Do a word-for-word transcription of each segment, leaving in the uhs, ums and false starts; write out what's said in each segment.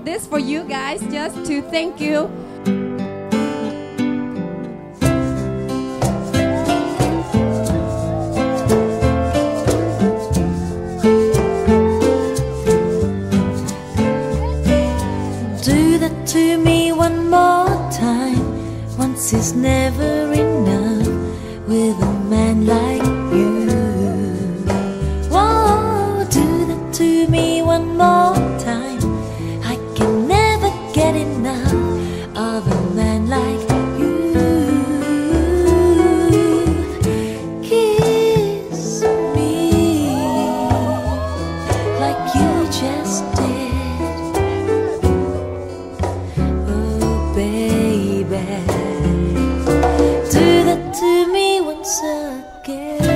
this for you guys, just to thank you. Do that to me one more time. Once is never enough with a man like you. Whoa, do that to me one more time. I can never get enough of a man like you. Kiss me like you just did. Oh baby, do that to me once again.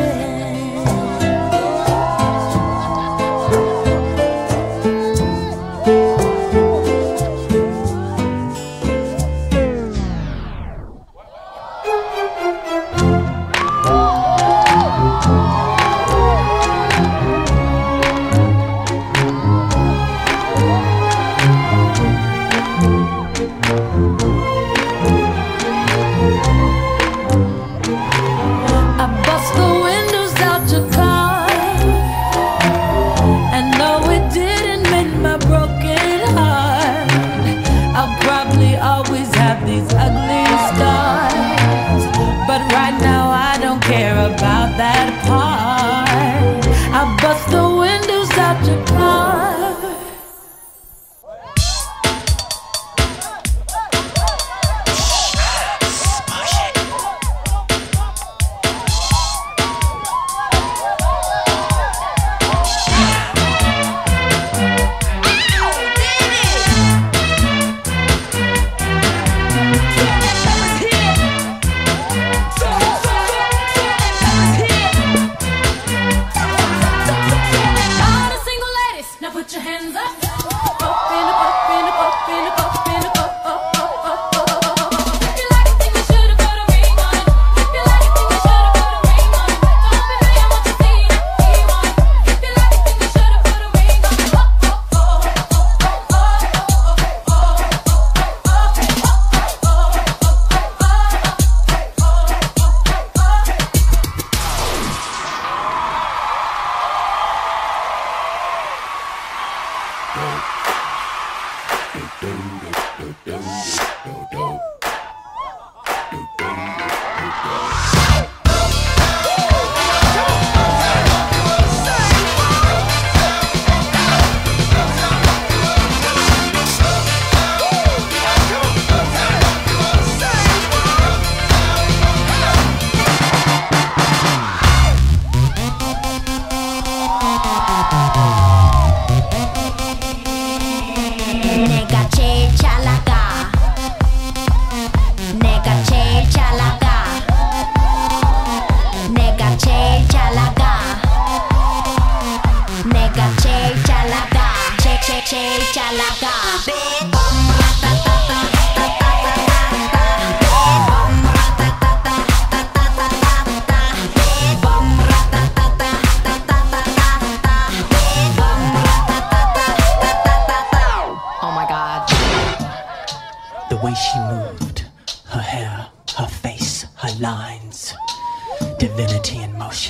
Divinity in motion.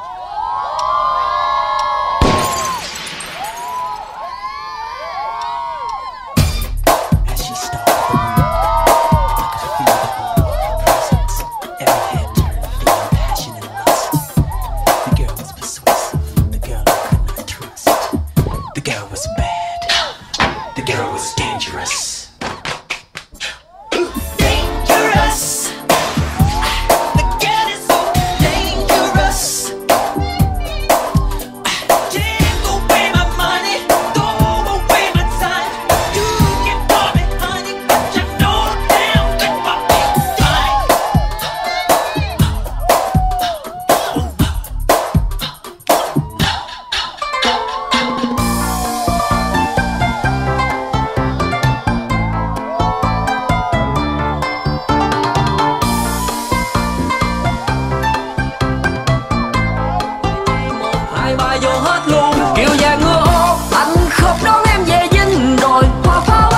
As she stalked the room, I could feel the warmth of her presence. Every head turned, feeling passion and lust. The girl was persuasive, the girl I could not trust. The girl was bad, the girl was dangerous. Bài vô hết luôn kiểu vàng ngứa ốp anh khóc đón em về dinh rồi hoa pháo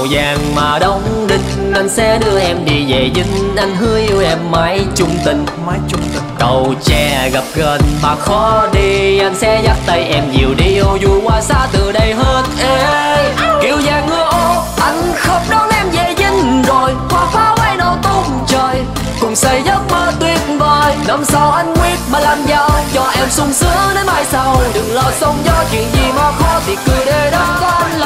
giàu vàng mà đóng đinh, anh sẽ đưa em đi về dinh. Anh hứa yêu em mãi chung tình, mãi chung tình. Cầu tre gặp gần mà khó đi, anh sẽ dắt tay em nhiều đi. Ô dù qua xa từ đây hết ê. Kiều vàng ngựa ô, anh không đón em về dinh rồi. Hoa pháo ấy nổ tung trời, cùng xây giấc mơ tuyệt vời. Năm sau anh quyết mà làm giàu, cho em sung sướng đến mai sau. Đừng lo sóng gió chuyện gì mà khó thì cười để đó có anh.